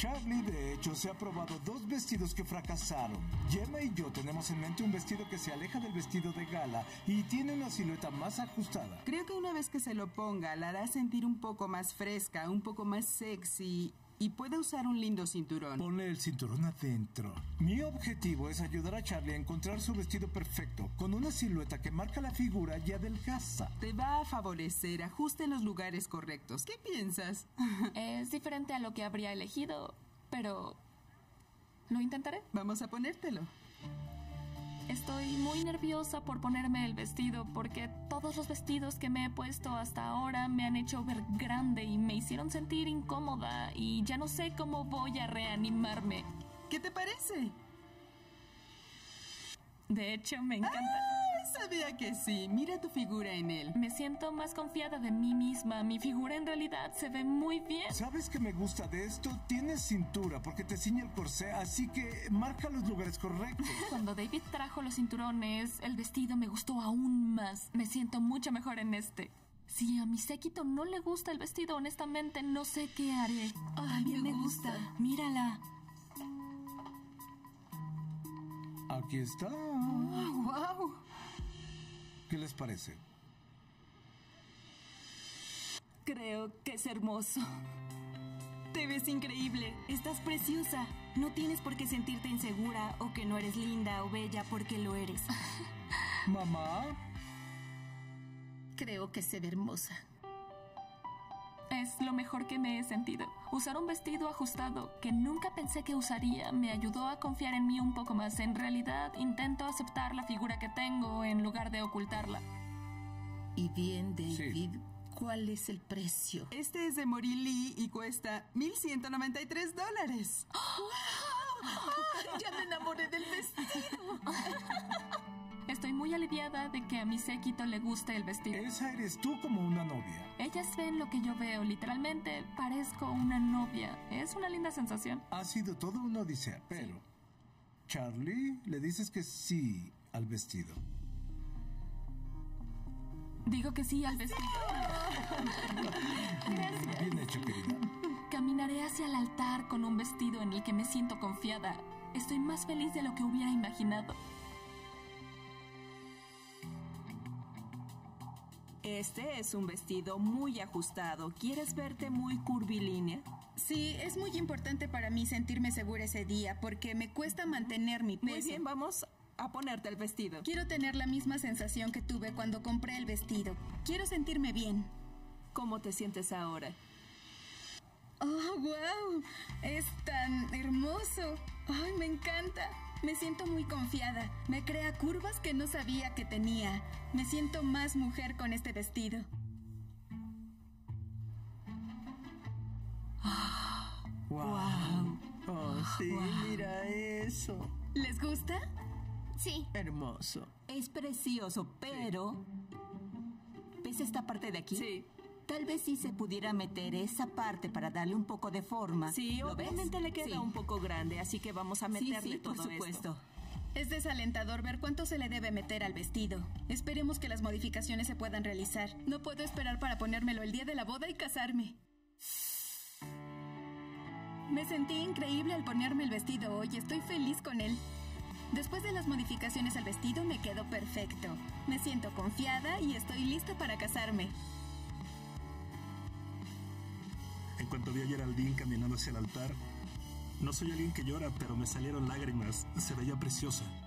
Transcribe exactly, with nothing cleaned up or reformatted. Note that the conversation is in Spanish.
Charlie, de hecho, se ha probado dos vestidos que fracasaron. Gemma y yo tenemos en mente un vestido que se aleja del vestido de gala y tiene una silueta más ajustada. Creo que una vez que se lo ponga, la hará sentir un poco más fresca, un poco más sexy y puede usar un lindo cinturón. Ponle el cinturón adentro. Mi objetivo es ayudar a Charlie a encontrar su vestido perfecto, con una silueta que marca la figura y adelgaza. Te va a favorecer, ajuste en los lugares correctos. ¿Qué piensas? Es diferente a lo que habría elegido, pero lo intentaré. Vamos a ponértelo. Estoy muy nerviosa por ponerme el vestido porque todos los vestidos que me he puesto hasta ahora me han hecho ver grande y me hicieron sentir incómoda y ya no sé cómo voy a reanimarme. ¿Qué te parece? De hecho, me encanta. ¡Ah! Sabía que sí. Mira tu figura en él. Me siento más confiada de mí misma. Mi figura en realidad se ve muy bien. ¿Sabes qué me gusta de esto? Tienes cintura porque te ciñe el corsé, así que marca los lugares correctos. Cuando David trajo los cinturones, el vestido me gustó aún más. Me siento mucho mejor en este. Si a mi séquito no le gusta el vestido, honestamente no sé qué haré. Ay, bien me gusta. Mírala. Aquí está. Oh, ¡wow! ¿Qué les parece? Creo que es hermoso. Te ves increíble. Estás preciosa. No tienes por qué sentirte insegura o que no eres linda o bella porque lo eres. ¿Mamá? Creo que se ve hermosa. Es lo mejor que me he sentido. Usar un vestido ajustado que nunca pensé que usaría me ayudó a confiar en mí un poco más. En realidad, intento aceptar la figura que tengo en lugar de ocultarla. Y bien, David, Sí. ¿cuál es el precio? Este es de Mori Lee y cuesta mil ciento noventa y tres dólares. ¡Ay, ya me enamoré del vestido! Estoy muy aliviada de que a mi séquito le guste el vestido. Esa eres tú como una novia. Ellas ven lo que yo veo. Literalmente parezco una novia. Es una linda sensación. Ha sido toda una odisea, pero... Charlie, le dices que sí al vestido. Digo que sí al vestido. Bien hecho, querida. Caminaré hacia el altar con un vestido en el que me siento confiada. Estoy más feliz de lo que hubiera imaginado. Este es un vestido muy ajustado. ¿Quieres verte muy curvilínea? Sí, es muy importante para mí sentirme segura ese día porque me cuesta mantener mi peso. Muy bien, vamos a ponerte el vestido. Quiero tener la misma sensación que tuve cuando compré el vestido. Quiero sentirme bien. ¿Cómo te sientes ahora? ¡Oh, wow! Es tan hermoso. ¡Ay, me encanta! Me siento muy confiada. Me crea curvas que no sabía que tenía. Me siento más mujer con este vestido. ¡Wow! Oh, sí, mira eso. ¿Les gusta? Sí. Hermoso. Es precioso, pero... ¿Ves esta parte de aquí? Sí. Tal vez sí se pudiera meter esa parte para darle un poco de forma. Sí, ¿Lo obviamente ves? le queda Sí. un poco grande, así que vamos a meterle sí, sí, todo por supuesto. esto. Es desalentador ver cuánto se le debe meter al vestido. Esperemos que las modificaciones se puedan realizar. No puedo esperar para ponérmelo el día de la boda y casarme. Me sentí increíble al ponerme el vestido hoy. Estoy feliz con él. Después de las modificaciones al vestido me quedó perfecto. Me siento confiada y estoy lista para casarme. En cuanto vi a Geraldine caminando hacia el altar, no soy alguien que llora, pero me salieron lágrimas. Se veía preciosa.